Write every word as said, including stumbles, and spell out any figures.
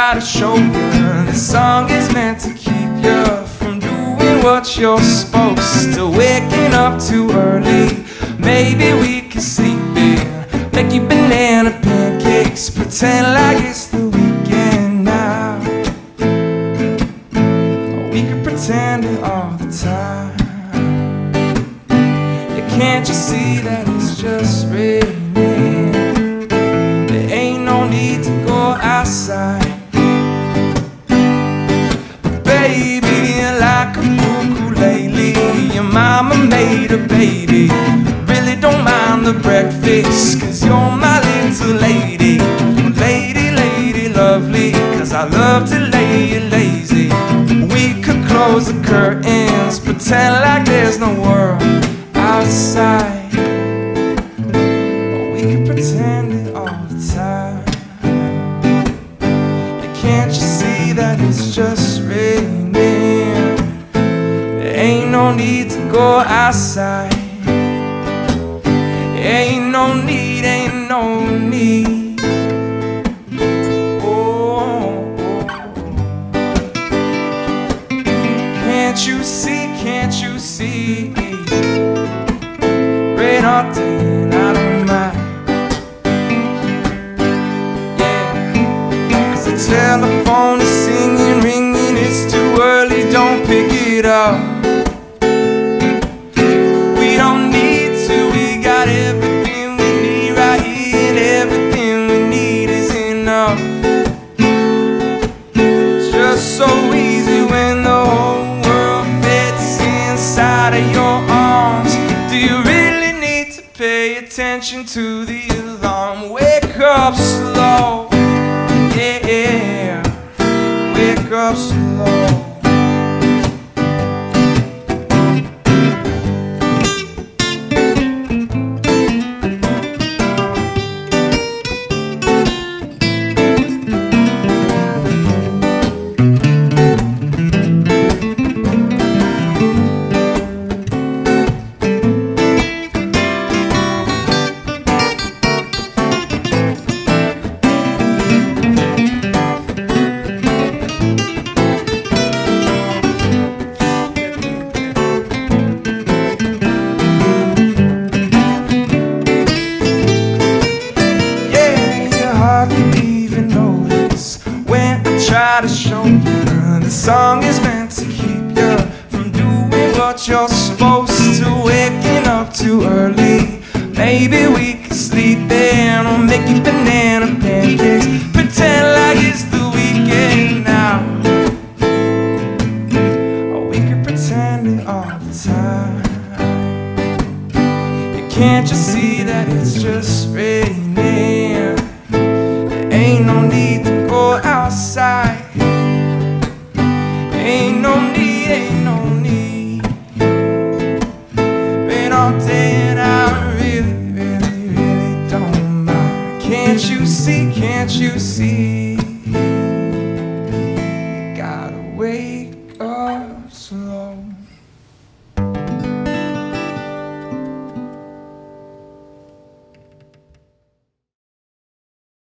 try to show you this song is meant to keep you from doing what you're supposed to. Waking up too early, maybe we can sleep in. Make you banana pancakes, pretend like it's the weekend now. We could pretend it all the time. Yeah, can't you see that it's just raining? There ain't no need to go outside. But baby, like a ukulele, your mama made a baby. Really don't mind the breakfast, cause you're my little lady. Lady, lady, lovely, cause I love to lay you lazy. We could close the curtains, pretend like there's no world outside. Or we could pretend it all the time. And can't you see that it's just raining? There ain't no need to go outside. Ain't no need, ain't no need. Oh, can't you see, can't you see? Rain all day and I don't mind. Yeah, cause the telephone is singing, ringing, it's too early, don't pick it up. We don't need to, we got everything we need right here, and everything we need is enough. It's just so easy when the whole world fits inside of your arms. Do you really need to pay attention to the alarm? Wake up slow, yeah, wake up slow. Try to show you the song is meant to keep you from doing what you're supposed to. Waking up too early, maybe we could sleep in or make you banana pancakes. Pretend like it's the weekend now. Or we could pretend it all the time. You can't you see that it's just raining? There ain't no need to go outside. Ain't no need, ain't no need. Rain all day and I really, really, really don't mind. Can't you see, can't you see? You gotta wake up slow.